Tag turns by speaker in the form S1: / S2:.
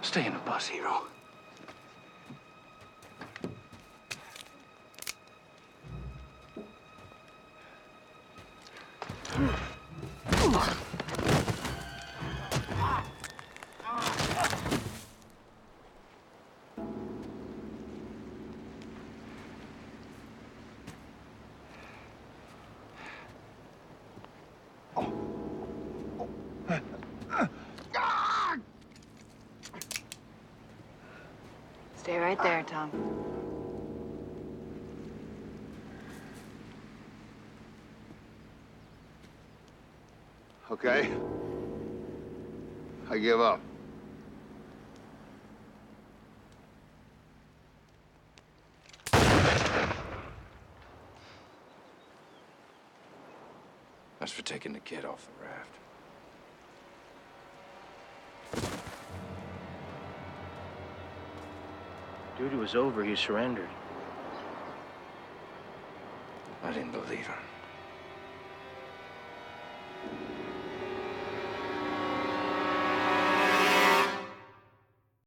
S1: Stay in the bus, hero.
S2: Stay right there, Tom.
S3: Okay. I give up.
S1: That's for taking the kid off the raft.
S4: Duty was over, he surrendered.
S1: I didn't believe him.